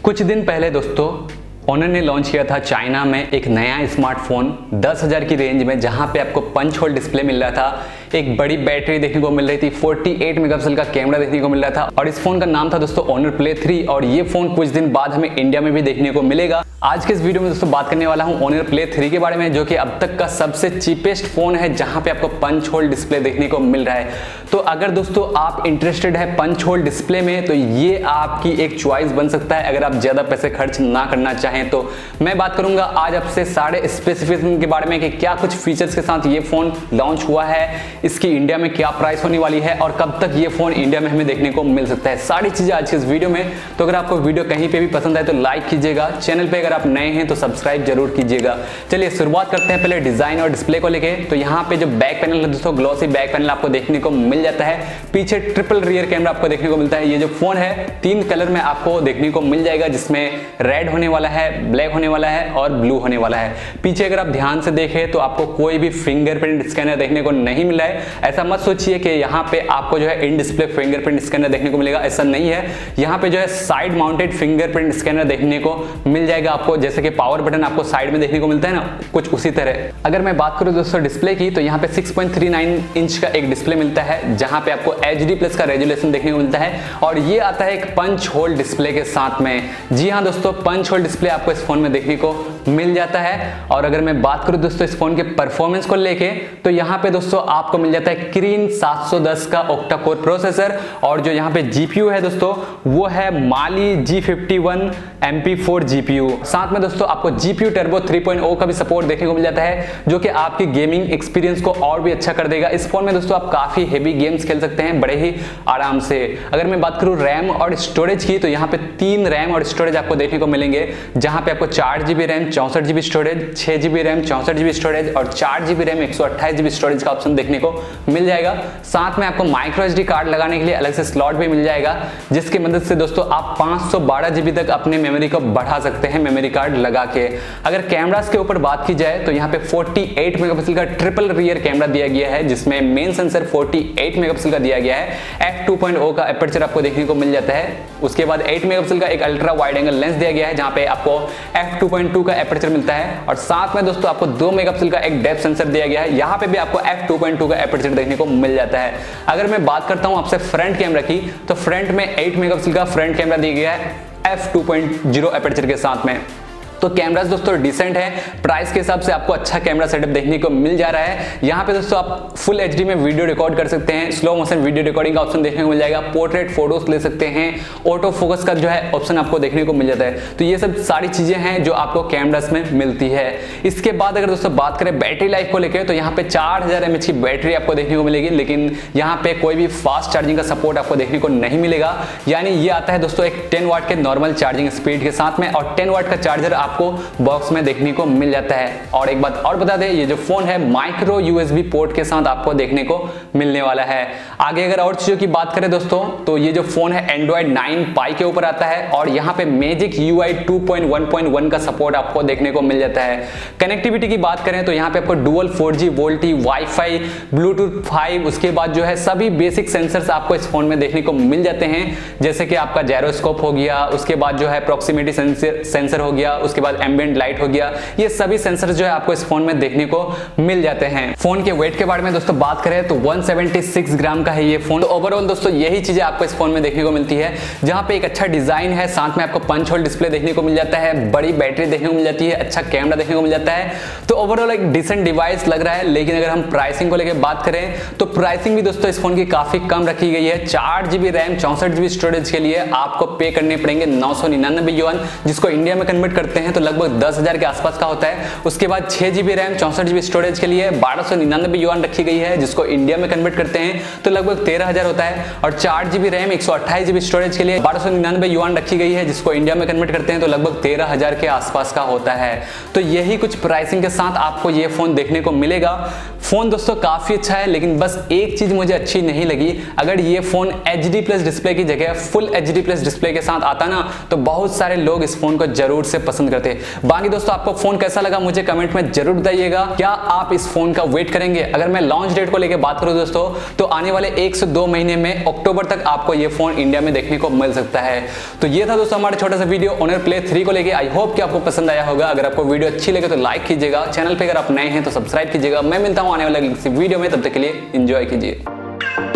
कुछ दिन पहले दोस्तों ऑनर ने लॉन्च किया था चाइना में एक नया स्मार्टफोन 10,000 की रेंज में, जहां पे आपको पंच होल डिस्प्ले मिल रहा था, एक बड़ी बैटरी देखने को मिल रही थी, 48 मेगापिक्सल का कैमरा देखने को मिल रहा था और इस फोन का नाम था दोस्तों ऑनर प्ले 3 और ये फोन कुछ दिन बाद हमें इंडिया में भी देखने को मिलेगा। आज के इस वीडियो में दोस्तों बात करने वाला हूं ऑनर प्ले 3 के बारे में, जो कि अब तक का सबसे चीपेस्ट फोन है जहां पे आपको पंच होल डिस्प्ले देखने को मिल रहा है। तो अगर दोस्तों आप इंटरेस्टेड है पंच होल डिस्प्ले में तो ये आपकी एक चॉइस बन सकता है, अगर आप ज्यादा पैसे खर्च ना करना चाहें तो। मैं बात करूंगा आज आपसे सारे स्पेसिफिकेशन के बारे में कि क्या कुछ फीचर्स के साथ ये फोन लॉन्च हुआ है, इसकी इंडिया में क्या प्राइस होने वाली है और कब तक ये फोन इंडिया में हमें देखने को मिल सकता है, सारी चीजें आज के इस वीडियो में। तो अगर आपको वीडियो कहीं पे भी पसंद आए तो लाइक कीजिएगा, चैनल पे अगर आप नए हैं तो सब्सक्राइब जरूर कीजिएगा। चलिए शुरुआत करते हैं पहले डिजाइन और डिस्प्ले को लेके। तो यहाँ पे जो बैक पैनल है दोस्तों, ग्लॉसी बैक पैनल आपको देखने को मिल जाता है, पीछे ट्रिपल रियर कैमरा आपको देखने को मिलता है। ये जो फोन है 3 कलर में आपको देखने को मिल जाएगा, जिसमें रेड होने वाला है, ब्लैक होने वाला है और ब्लू होने वाला है। पीछे अगर आप ध्यान से देखें तो आपको कोई भी फिंगरप्रिंट स्कैनर देखने को नहीं मिला है। ऐसा मत सोचिए कि यहाँ पे आपको जो है इन डिस्प्ले फिंगरप्रिंट स्कैनर देखने को मिलेगा, ऐसा नहीं है। यहाँ पे जो है साइड माउंटेड फिंगरप्रिंट स्कैनर देखने को मिल जाएगा आपको, जैसे कि पावर बटन आपको साइड में देखने को मिलता है ना, कुछ उसी तरह। अगर मैं बात करूं दोस्तों डिस्प्ले की तो यहाँ पे 6.39 इंच का एक डिस्प्ले मिलता है, जहां पे आपको HD+ का रेजोल्यूशन देखने को मिलता है और ये आता है एक पंच होल डिस्प्ले के साथ में। जी हाँ दोस्तों, पंच होल डिस्प्ले आपको इस फोन में देखने को मिल जाता है। और अगर मैं बात करूं दोस्तों इस फोन के परफॉर्मेंस को लेके तो यहाँ पे दोस्तों आपको मिल जाता है Kirin 710 का ऑक्टा कोर प्रोसेसर और जो यहाँ पे GPU है दोस्तों वो है Mali G51 MP4 GPU। साथ में दोस्तों आपको GPU टर्बो 3.0 का भी सपोर्ट देखने को मिल जाता है, जो कि आपकी गेमिंग एक्सपीरियंस को और भी अच्छा कर देगा। इस फोन में दोस्तों आप काफी हेवी गेम्स खेल सकते हैं बड़े ही आराम से। अगर मैं बात करूं रैम और स्टोरेज की तो यहाँ पे 3 रैम और स्टोरेज आपको देखने को मिलेंगे, जहां पे आपको 4GB RAM 64GB storage, 6GB RAM 64GB storage और 4GB रैम 128GB स्टोरेज का ऑप्शन देखने को मिल जाएगा। साथ में आपको माइक्रो SD कार्ड लगाने के लिए अलग से स्लॉट भी मिल जाएगा, जिसकी मदद से दोस्तों आप 512GB तक अपने मेमोरी को बढ़ा सकते हैं मेमोरी कार्ड लगा के। अगर कैमरास के ऊपर बात की जाए तो यहाँ पे 48 मेगापिक्सल का ट्रिपल रियर कैमरा दिया गया है, जिसमें मेन सेंसर 48 मेगापिक्सल का दिया गया है। f2.0 का एपर्चर आपको देखने को मिल जाता है। उसके बाद 8 मेगापिक्सल का एक अल्ट्रा वाइड एंगल लेंस दिया गया है, जहां पे आपको f2.2 का एपर्चर मिलता है और साथ में दोस्तों आपको 2 मेगापिक्सल का एक डेप्थ सेंसर दिया गया है, यहाँ पे भी आपको f2.2 का एपर्चर देखने को मिल जाता है। अगर मैं बात करता हूं आपसे फ्रंट कैमरा की तो फ्रंट में 8 मेगापिक्सल का फ्रंट कैमरा दिया गया है f2.0 एपर्चर के साथ में। तो कैमरास दोस्तों डिसेंट है, प्राइस के हिसाब से आपको अच्छा कैमरा सेटअप देखने को मिल जा रहा है। यहाँ पे दोस्तों आप फुल HD में वीडियो रिकॉर्ड कर सकते हैं, स्लो मोशन वीडियो रिकॉर्डिंग का ऑप्शन देखने को मिल जाएगा, पोर्ट्रेट फोटोज ले सकते हैं, ऑटो फोकस का जो है ऑप्शन आपको देखने को मिल जाता है। तो ये सब सारी चीजें हैं जो आपको कैमरास में मिलती है। इसके बाद अगर दोस्तों बात करें बैटरी लाइफ को लेकर तो यहाँ पे 4000 mAh की बैटरी आपको देखने को मिलेगी, लेकिन यहाँ पे कोई भी फास्ट चार्जिंग का सपोर्ट आपको देखने को नहीं मिलेगा। यानी ये आता है दोस्तों एक 10 वाट के नॉर्मल चार्जिंग स्पीड के साथ में और 10 वाट का चार्जर आपको बॉक्स में देखने को मिल जाता है। और एक बात और बता दें, ये जो फोन है माइक्रो USB पोर्ट के साथ आपको देखने को मिलने वाला है। आगे अगर और चीजों की बात करें दोस्तों तो ये जो फोन है Android 9 Pie के ऊपर आता है और यहाँ पे Magic UI 2.1.1 का सपोर्ट आपको देखने को मिल जाता है। कनेक्टिविटी की बात करें तो यहाँ पे आपको dual 4G VoLTE, wifi, Bluetooth 5, उसके बाद जो है सभी बेसिक सेंसर्स आपको इस फोन में देखने को मिल जाते हैं, जैसे कि आपका जायरोस्कोप हो गया, उसके बाद जो है प्रॉक्सिमिटी सेंसर हो गया, उसके बाद एम्बिएंट लाइट हो गया। ये सभी सेंसर जो है आपको इस फोन में देखने को मिल जाते हैं। फोन के वेट के बारे में दोस्तों बात करें तो 176 ग्राम का है ये फोन। तो ओवरऑल दोस्तों यही चीजें आपको इस फोन में देखने को मिलती है, जहां पे एक अच्छा डिजाइन है, साथ में आपको पंच होल डिस्प्ले देखने को मिल जाता है, बड़ी बैटरी देखने को मिल जाती है, अच्छा कैमरा देखने को मिल जाता है। तो ओवरऑल एक डिसेंट डिवाइस लग रहा है। लेकिन अगर हम प्राइसिंग को लेकर बात करें तो प्राइसिंग भी दोस्तों इस फोन की काफी कम रखी गई है। 4GB रैम 64GB स्टोरेज के लिए आपको पे करने पड़ेंगे 999 युआन, जिसको इंडिया में कन्वर्ट करते हैं तो लगभग 10,000 के आसपास का होता है। उसके बाद 6GB रैम 64GB स्टोरेज के लिए 1299 युआन रखी गई है, जिसको इंडिया में कन्वर्ट करते हैं तो लगभग 13,000 होता है। और 4GB रैम 128GB स्टोरेज के लिए 1299 युआन रखी गई है, जिसको इंडिया में कन्वर्ट करते हैं तो लगभग 13,000 के आसपास का होता है। तो यही कुछ प्राइसिंग के साथ आपको ये फोन देखने को मिलेगा। फोन दोस्तों काफी अच्छा है, लेकिन बस एक चीज मुझे अच्छी नहीं लगी, अगर ये फोन HD+ डिस्प्ले की जगह फुल HD+ डिस्प्ले के साथ आता ना तो बहुत सारे लोग इस फोन को जरूर से पसंद करते। बाकी दोस्तों आपको फोन कैसा लगा मुझे कमेंट में जरूर बताइएगा। क्या आप इस फोन का वेट करेंगे? अगर मैं लॉन्च डेट को लेकर बात करूं दोस्तों तो आने वाले 1 से 2 महीने में अक्टूबर तक आपको ये फोन इंडिया में देखने को मिल सकता है। तो ये था दोस्तों हमारा छोटा सा वीडियो ऑनर प्ले 3 को लेके। आई होप कि आपको पसंद आया होगा। अगर आपको वीडियो अच्छी लगे तो लाइक कीजिएगा, चैनल पे अगर आप नए हैं तो सब्सक्राइब कीजिएगा। मैं मिलता हूं आने वाले वीडियो में, तब तक के लिए एंजॉय कीजिए।